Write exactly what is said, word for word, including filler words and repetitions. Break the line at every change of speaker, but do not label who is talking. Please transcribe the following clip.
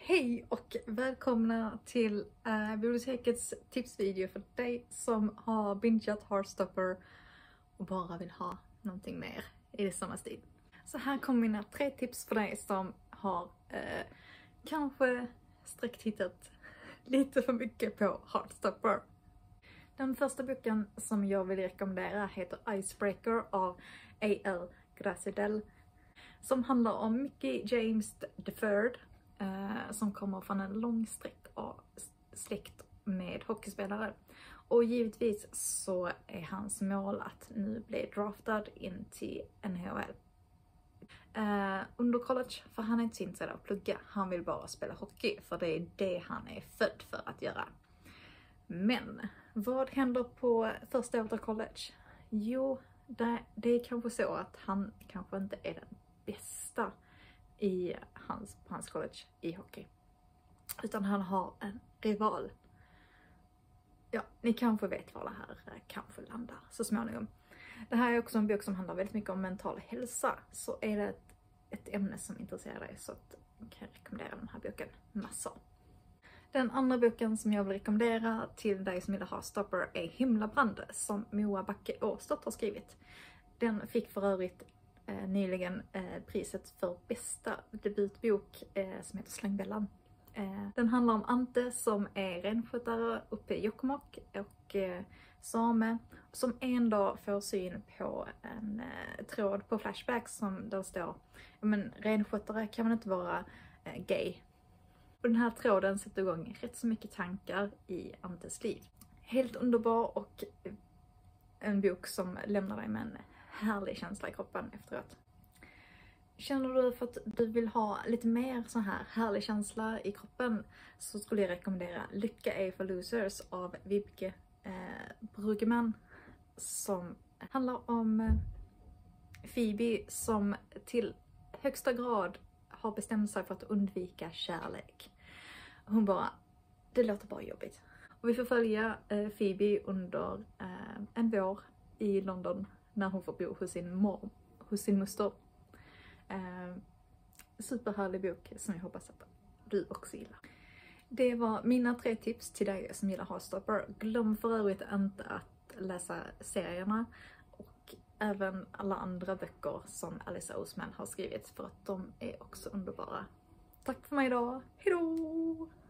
Hej och välkomna till äh, bibliotekets tipsvideo för dig som har bingeat Heartstopper och bara vill ha någonting mer i det samma stil. Så här kommer mina tre tips för dig som har äh, kanske sträckt hittat lite för mycket på Heartstopper. Den första boken som jag vill rekommendera heter Icebreaker av A L Gracedel, som handlar om Mickey James the third. Uh, som kommer från en lång sträck av släkt med hockeyspelare. Och givetvis så är hans mål att nu bli draftad in till N H L. Uh, under college, för han är inte så intresserad av att plugga. Han vill bara spela hockey, för det är det han är född för att göra. Men vad händer på första året av college? Jo, det, det är kanske så att han kanske inte är den bästa i hans, på hans college i hockey. Utan han har en rival. Ja, ni kanske vet var det här kanske landar så småningom. Det här är också en bok som handlar väldigt mycket om mental hälsa. Så är det ett, ett ämne som intresserar dig, så att jag kan rekommendera den här boken massor. Den andra boken som jag vill rekommendera till dig som gillar Heartstopper är Himlabrand, som Moa Backe Åstott har skrivit. Den fick för övrigt Eh, nyligen eh, priset för bästa debutbok eh, som heter Slängbällan. Eh, den handlar om Ante som är renskötare uppe i Jokkmokk och eh, same som en dag får syn på en eh, tråd på Flashback som där står: men renskötare kan man inte vara eh, gay. Och den här tråden sätter igång rätt så mycket tankar i Antes liv. Helt underbar och en bok som lämnar dig med en härlig känsla i kroppen efteråt. Känner du för att du vill ha lite mer så här härlig känsla i kroppen, så skulle jag rekommendera Lycka är för losers av Vibke eh, Bruggeman, som handlar om eh, Phoebe som till högsta grad har bestämt sig för att undvika kärlek. Hon bara, det låter bara jobbigt. Och vi får följa eh, Phoebe under eh, en vår i London när hon får bo hos sin mor, hos sin moster. Eh, superhärlig bok som jag hoppas att du också gillar. Det var mina tre tips till dig som gillar Heartstopper. Glöm för övrigt inte att läsa serierna och även alla andra böcker som Alyssa Oseman har skrivit, för att de är också underbara. Tack för mig idag. Hejdå!